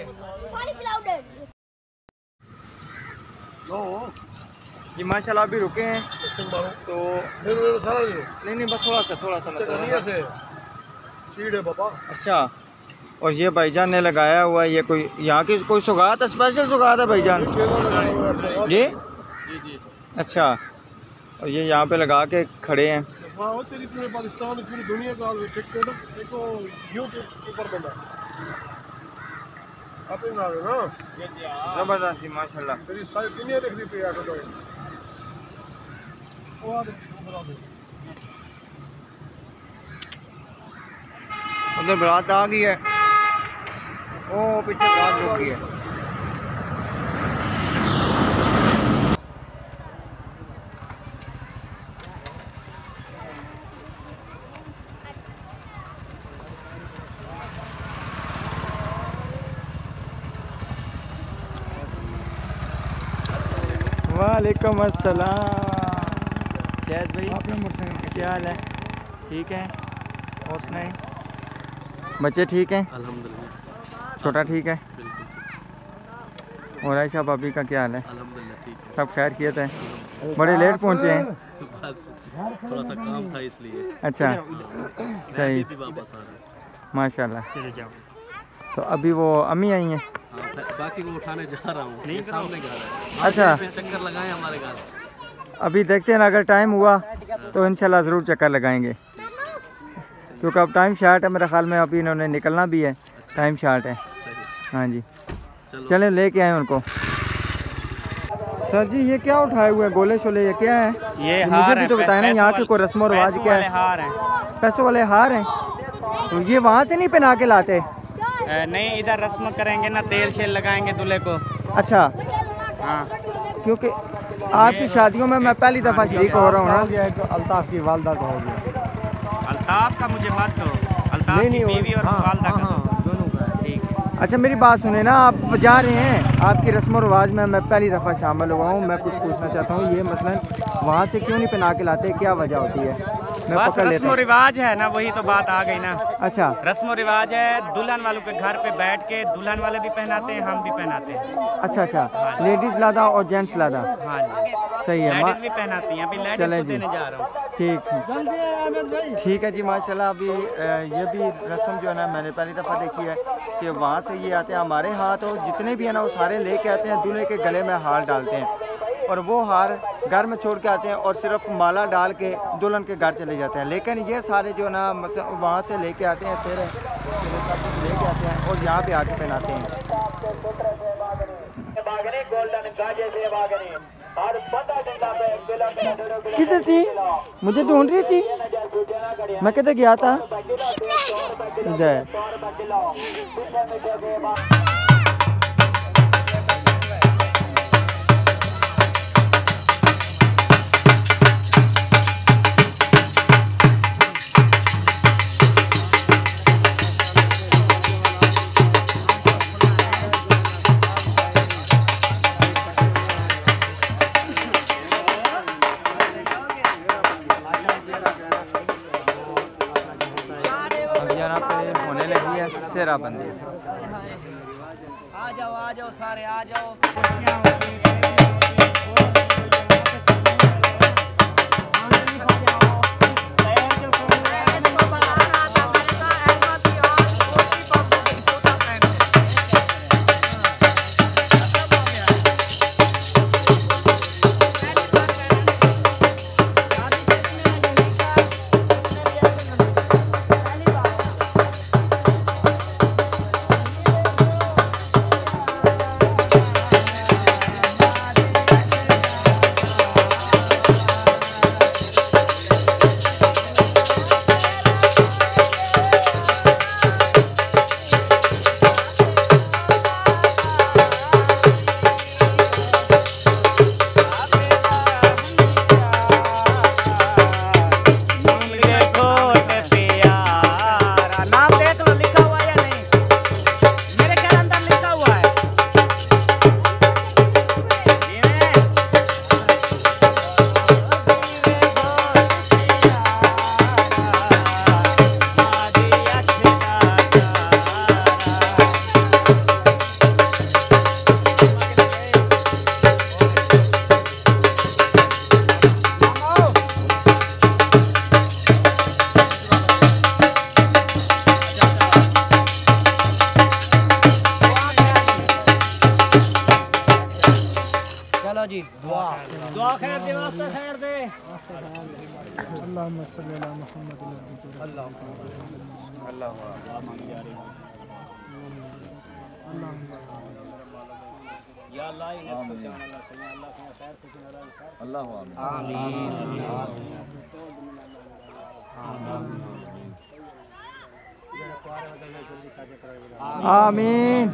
जी माशाल्लाह अभी रुके हैं तो नहीं नहीं बस थोड़ा सा थोड़ा सा थोड़ा सा। सीढ़े बाबा। अच्छा, और ये भाईजान ने लगाया हुआ है, ये कोई यहाँ की कोई सौगात है, स्पेशल सौगात है भाईजान जी? अच्छा, और ये यहाँ पे लगा के खड़े हैं। हाँ, तेरी पूरे पाकिस्तान पूरी दुनिया का टिकटॉक देखो, यूट्यूब ऊपर बंदा आप ही ना ना जबरदस्त जी माशाल्लाह। तेरी सारी दुनिया देख दी पे आके तो वो आ उधर बारात आ गई है, ओ पीछे बारात रुक गई है। वालेकुम अस्सलाम। शहद भाई क्या हाल है? ठीक है, और सुनाए? बच्चे ठीक हैं? अल्हम्दुलिल्लाह। छोटा ठीक है? और आयशा भाभी का क्या हाल है? अल्हम्दुलिल्लाह ठीक है। सब खैर किए थे? बड़े लेट पहुँचे हैं। बस थोड़ा सा काम था इसलिए। अच्छा सही, वापस आ रहा है माशाल्लाह। तो अभी वो अम्मी आई हैं? हाँ, बाकी को उठाने जा रहा हूँ, नहीं सामने घर है। अच्छा चक्कर लगाए हमारे घर। अभी देखते हैं, अगर टाइम हुआ तो इंशाल्लाह ज़रूर चक्कर लगाएंगे, क्योंकि अब टाइम शार्ट है मेरे ख्याल में, अभी इन्होंने निकलना भी है, टाइम शार्ट है। हाँ जी चलें लेके आए उनको। सर जी ये क्या उठाए हुए हैं, गोले शोले ये क्या है? ये मुझे हार भी है, तो बताया ना यहाँ के कोई रस्म और रिवाज क्या है? हार है। पैसों वाले हार हैं, तो ये वहाँ से नहीं पहना के लाते? नहीं, इधर रस्म करेंगे ना, तेल शेल लगाएंगे दूल्हे को। अच्छा हाँ, क्योंकि आपकी शादियों में मैं पहली दफ़ा शरीक हो रहा हूँ ना। अल्ताफ की वालदा का हो गया। अल्ताफ का मुझे मत दो, अल्ताफ की बीवी और वालदा का दोनों का। ठीक है। अच्छा मेरी बात सुने ना, आप जा रहे हैं, आपकी रस्म और रिवाज में मैं पहली दफ़ा शामिल हुआ हूँ, मैं कुछ पूछना चाहता हूँ, ये मसलन वहाँ से क्यों नहीं पहना के लाते, क्या वजह होती है? मैं बस पकड़ लेता रस्म हूँ। रिवाज है ना, वही तो बात आ गई ना। अच्छा रस्म रिवाज है, दुल्हन वालों के घर पे बैठ के दुल्हन वाले भी पहनाते हैं, हम भी पहनाते हैं। अच्छा अच्छा, लेडीज़ लादा और जेंट्स लादा। हाँ जी सही है, लेडीज भी पहनाती हैं, अभी लेडीज चलें को जी। देने जा रहा हूँ। ठीक ठीक है जी माशाल्लाह। अभी ये भी रस्म जो है ना मैंने पहली दफ़ा देखी है कि वहाँ से ये आते हैं हमारे हाथ, और जितने भी है ना वो सारे लेके आते हैं, दूल्हे के गले में हार डालते हैं और वो हार घर में छोड़ के आते हैं और सिर्फ माला डाल के दुल्हन के घर चले जाते हैं। लेकिन ये सारे जो ना वहाँ से लेके आते हैं, फिर सब कुछ लेके आते हैं और यहाँ पे आके पहनाते हैं। किधर थी? मुझे ढूंढ रही थी, मैं किधर गया था? जय सेराबंदी। आ जाओ आ जाओ सारे आ जाओ। जी दुआ दुआ खैर दे वास्ते खैर दे। अल्लाहुम्मा सल्ली अला मुहम्मद अल्लाह अल्लाह मांगी जा रही है या अल्लाह इन्हें सुभान अल्लाह सुभान अल्लाह को खैर खुशी नरा अल्लाह आमीन आमीन।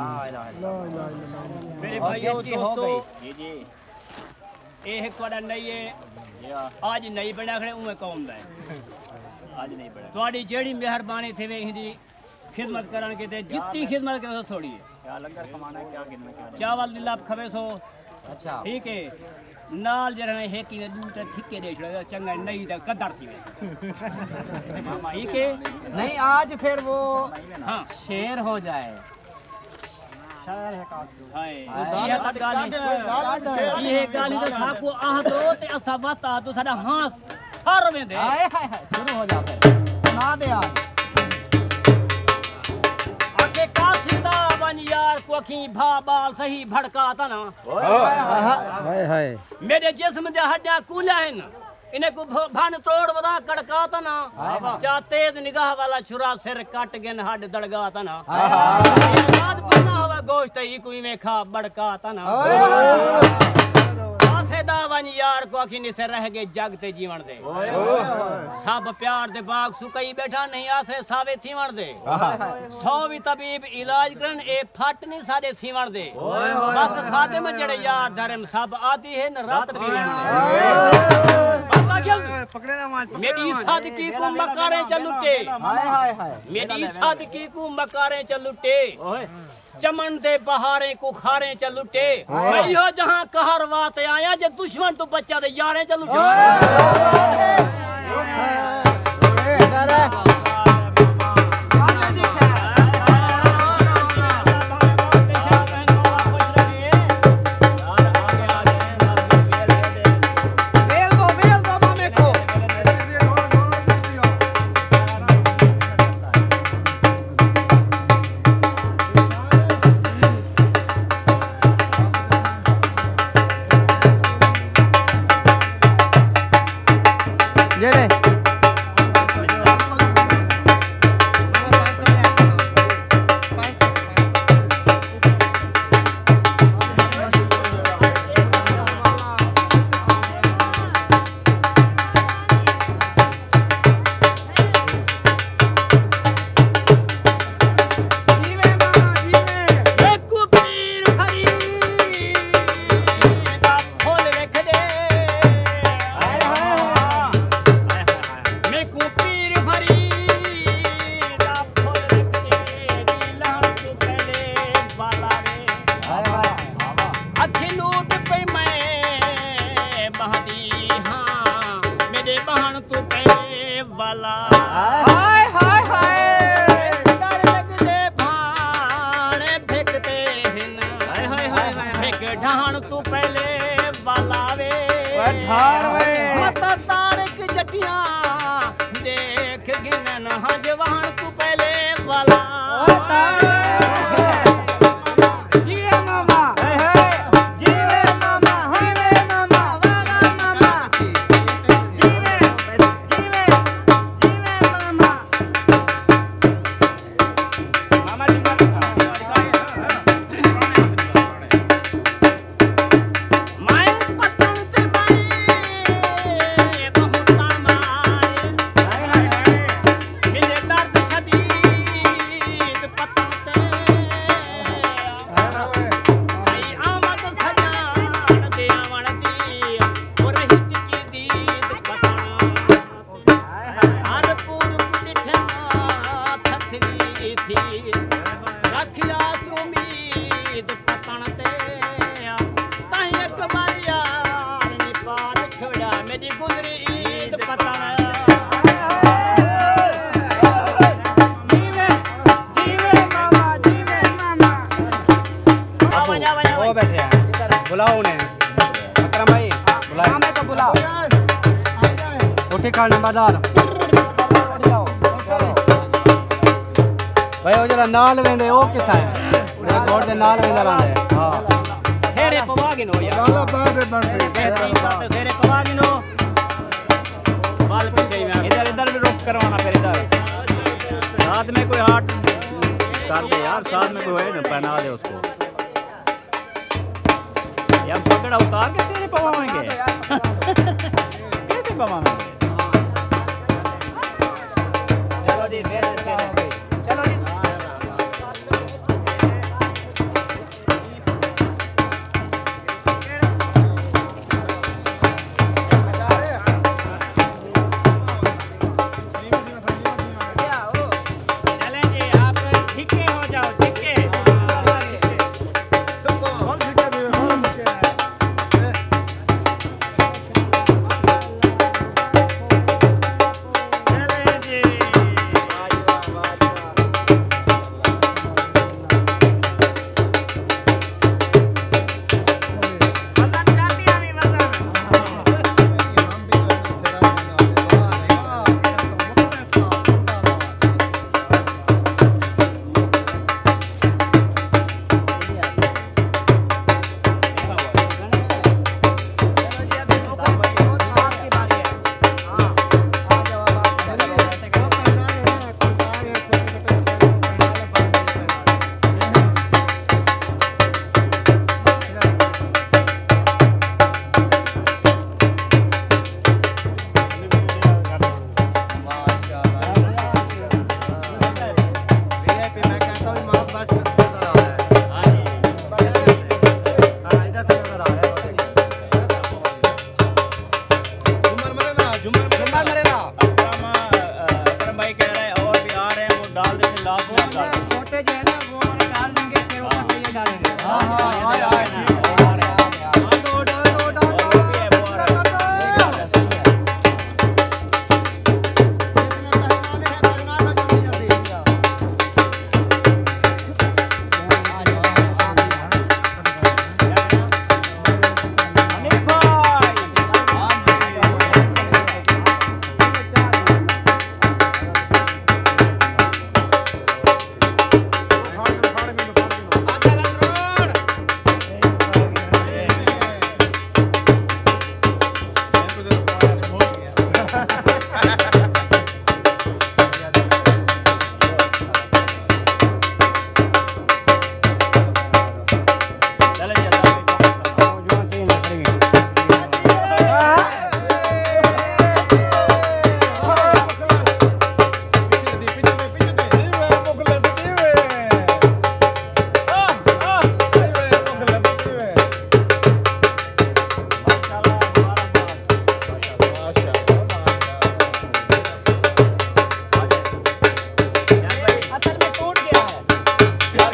मेरे भाइयों दोस्तों जी जी ਇਹ ਤੁਹਾਡਾ ਨਹੀਂ ਹੈ ਅੱਜ ਨਹੀਂ ਬਣਿਆ ਖੜੇ ਉਵੇਂ ਕੌਮ ਦਾ ਅੱਜ ਨਹੀਂ ਬਣਿਆ ਤੁਹਾਡੀ ਜਿਹੜੀ ਮਿਹਰਬਾਨੀ ਥੇ ਵੇ ਇਹਦੀ ਖਿਦਮਤ ਕਰਾਂਗੇ ਤੇ ਜਿੱਤੀ ਖਿਦਮਤ ਕਰੋ ਥੋੜੀ ਹੈ क्या लंगर कमाना है क्या गिनना क्या चावल नीला खवे सो अच्छा ठीक है नाल जरा है कि दूध थिके दे छड़ा चंगा नहीं दा कदर थी ठीक है नहीं आज फिर वो हाँ शेर हो जाए हाय ये त गाली ये गाली तो साको आह दो ते असा बात आ तो साडा हांस हर वेंदे हाय हाय हाय शुरू हो जा फिर सुना दे यार आके का सिंदा बन यार कोखी भा बाल सही भड़का ता ना हाय हाय मेरे जिस्म दे हड्डियां कूला है ना इन्हें को भान तोड़ बदा कड़का ता ना चा तेज निगाह वाला छुरा सिर काट गेन हड दड़गा ता ना याद बना हुआ गोश्त ही कोई में खा बड़का ता ना आसे दावन यार को अखी से रह गए जग ते जीवन दे सब प्यार दे बाग सुकई बैठा नहीं आसे सावे थीवण दे सौ भी तबीब इलाज करन ए फट नहीं साडे सीवण दे बस खादिम जड़े यार धर्म सब आती है न रात भी पकड़े ना मान मेरी सादगी को मकारे च लुटे हाय हाय हाय मेरी सादगी को मकारे च लुटे चमन दे बहारे को खारे च लुटे मैं यो जहां कहर वात आया जे दुश्मन तो बच्चा दे यारे च लुटे भाई वो जरा नाल वेंदे ओ किथा है मेरे गोड़ दे नाल वेंदा लांदे हां सेरे पवागिनो यार गाला बाद में बन रही बेहतरीन बात है सेरे पवागिनो बाल पीछे ही में इधर इधर भी रोक करवाना फिर इधर साथ में कोई हाथ कर दे यार साथ में कोई है ना पहना दे उसको यार पकड़ा उतार के सेरे पवाएंगे कैसे पवाएंगे चलो जी सेरे सेरे चलो जी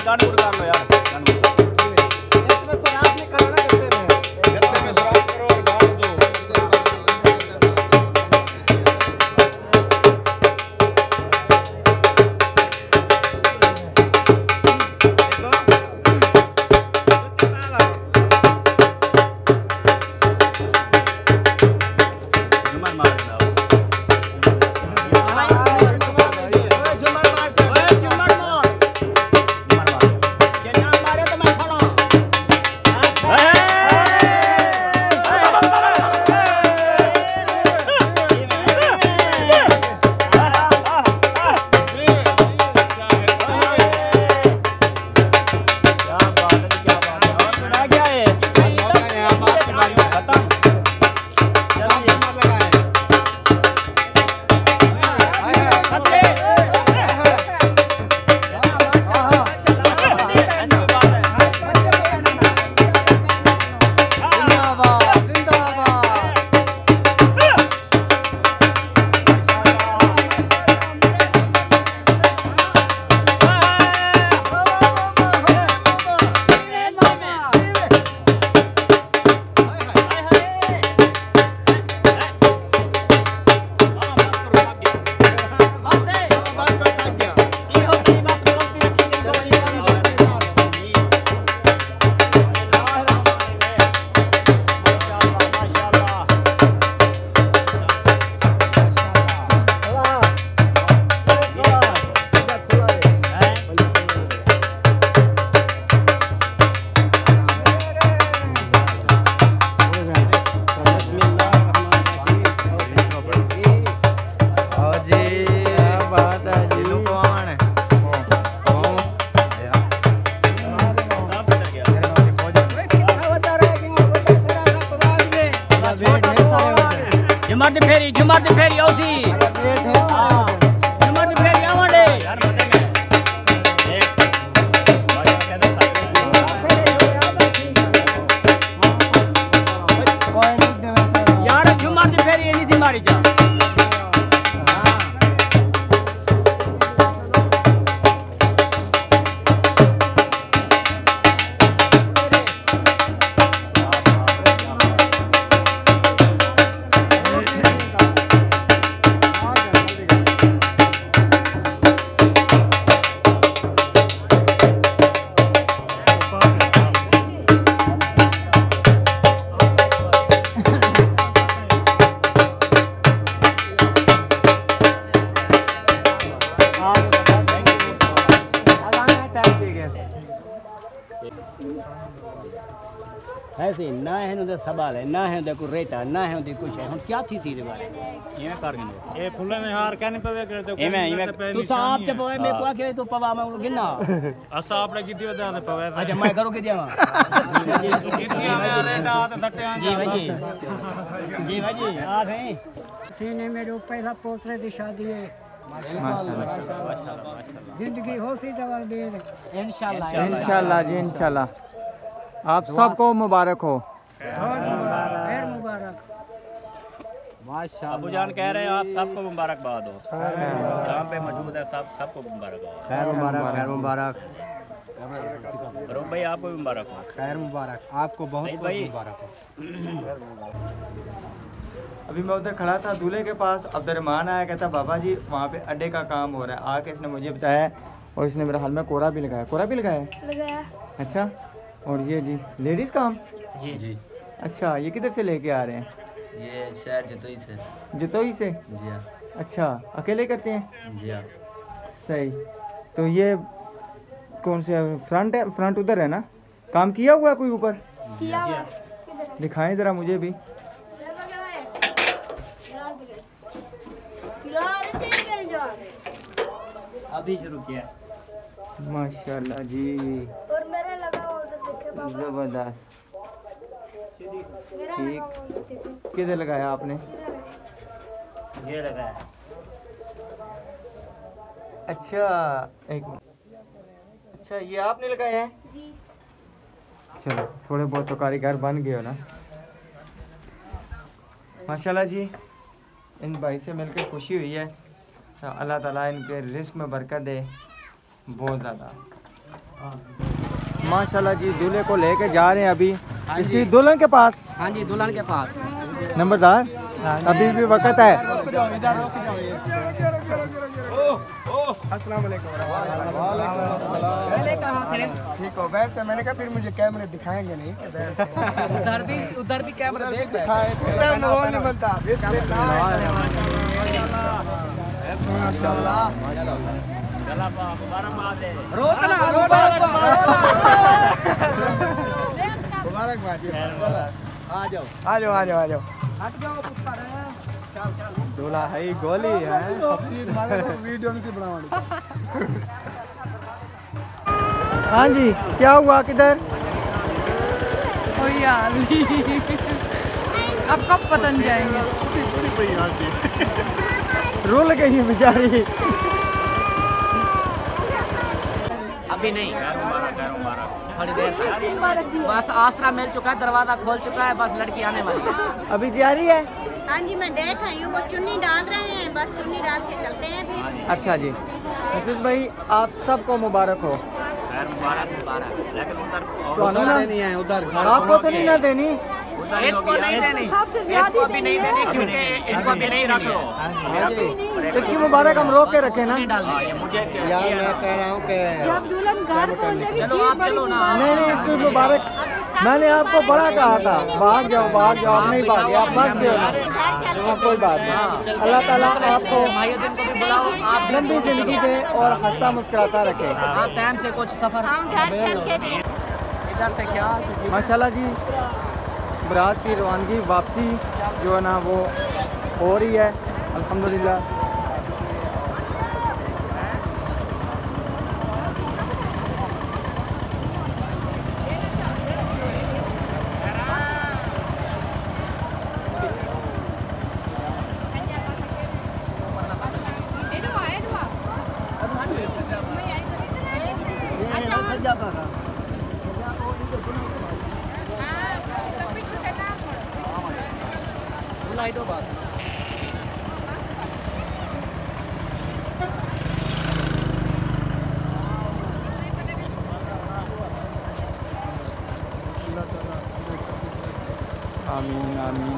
गाड़ी उड़ कर लो यार इसमें सुराख नहीं करो ना गत्ते में गत्ते में सुराख करो और गाड़ दो जुमर दी फेरी जुमर दी फेरी औसी हां जुमर दी फेरी आवंडे यार मते में एक भाई कहदा साथ यार जुमर दी फेरी एनी थी मारी जा ऐसे ना है ना सवाल है ना है को रेटा ना है कुछ है हम क्या थी सी बारे ये कर गए ए फुल्ले में हार कहने पे कर दो ए मैं तू तो आप जब मैं को आके तो पवा मैं गिनना असा आपने कितनी बता दे पवा अच्छा मैं करूं के देवा कितनी रेटा तो धट्टे जी भाई जी जी भाई जी आ है सीने में जो पहला पोतरे की शादी है माशाल्लाह जिंदगी हो सी दवा दे इंशाल्लाह इंशाल्लाह जी इंशाल्लाह आप सबको मुबारक हो मुबारक माशाल्लाह अबू जान कह रहे हैं आप सबको मुबारकबाद हो यहाँ पे मौजूद है सब सबको मुबारक हो खैर मुबारक खैर मुबारक रूप भाई आपको भी मुबारक हो खैर मुबारक आपको बहुत बहुत मुबारक हो अभी मैं उधर खड़ा था दूल्हे के पास अब्दुर्रहमान आया कहता बाबा जी वहाँ पे अड्डे का काम हो रहा है आके इसने मुझे बताया और इसने मेरे हाल में कोरा भी लगाया कोरा भी लगाया लगाया अच्छा और ये जी लेडीज़ काम जी जी अच्छा ये किधर से लेके आ रहे हैं ये शहर जतोई से जतोई से जी हाँ अच्छा अकेले करते हैं जी हाँ सही तो ये कौन से फ्रंट है फ्रंट उधर है ना काम किया हुआ है कोई ऊपर किया हुआ दिखाएं ज़रा मुझे भी अभी शुरू किया माशाल्लाह जी और मेरा लगा हुआ उधर देखे बाबा जबरदस्त मेरा लगा हुआ उधर देखे किधर लगाया आपने ये लगाया अच्छा एक अच्छा ये आपने लगाया है जी चलो थोड़े बहुत तो कारीगर बन गए हो ना माशाल्लाह जी इन भाई से मिलकर खुशी हुई है अल्लाह ताला इनके रिस्क में बरकत दे बहुत ज़्यादा माशाल्लाह जी, दूल्हे को लेके जा रहे हैं अभी हाँ इसकी दुल्हन के पास। हाँ जी, दुल्हन के पास। नंबरदार, अभी भी वक्त है। अस्सलाम वालेकुम। ठीक हो? वैसे मैंने कहा फिर मुझे कैमरे दिखाएंगे नहीं। उधर भी उधर भी कैमरा देख दिखाए नहीं बनता। माशाल्लाह। मुबारकबाद। आ जाओ आ जाओ आ जाओ आ जाओ। हट जाओ, दूल्हा है गोली है वीडियो नहीं बनावानी। हाँ जी, क्या हुआ, किधर? कोई हाल नहीं, अब कब पतन जाएंगे। रुल गई बेचारी। अभी नहीं, थोड़ी देर तक। बस आसरा मिल चुका है, दरवाजा खोल चुका है, बस लड़की आने वाली है। अभी तैयारी है? हाँ जी, मैं देख रही हूँ, वो चुन्नी डाल रहे हैं, बस चुन्नी डाल के चलते हैं फिर। अच्छा जी, हफीज भाई आप सबको मुबारक हो। मुबारक मुबारक। लेकिन उधर तो नहीं है, उधर आपको तो नहीं ना देनी, इसको नहीं देनी, इसको अभी नहीं देनी क्योंकि इसको अभी नहीं रख लो। इसकी मुबारक हम रोक के रखे ना। मुझे यार मैं कह रहा हूँ कि जब दुल्हन घर पहुंचेगी चलो आप चलो ना। नहीं नहीं, इसकी मुबारक मैंने आपको बड़ा कहा था, भाग जाओ भाग जाओ, आप नहीं भागे, आप फंस गए ना। हाँ कोई बात नहीं, अल्लाह ताला आपको भाइयों दिन को भी बुलाओ, आप लंबी जिंदगी दे और हंसता मुस्कुराता रखे। हाँ, टाइम से कुछ सफर इधर से क्या। माशाल्लाह जी, बारात की रवानगी वापसी जो है ना वो हो रही है अल्हम्दुलिल्लाह। लाइटों बात आमीन आमीन।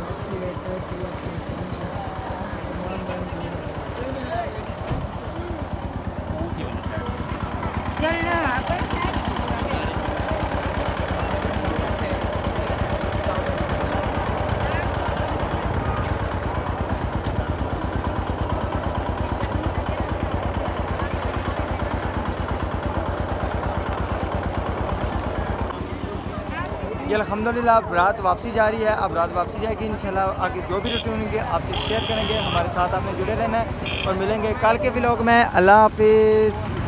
ये अल्हम्दुलिल्लाह अब रात वापसी जा रही है। अब रात वापसी जाएगी इंशाल्लाह। आगे जो भी रूटीन होंगे आपसे शेयर करेंगे। हमारे साथ आपने जुड़े रहना है और मिलेंगे कल के व्लॉग में। अल्लाह हाफिज़।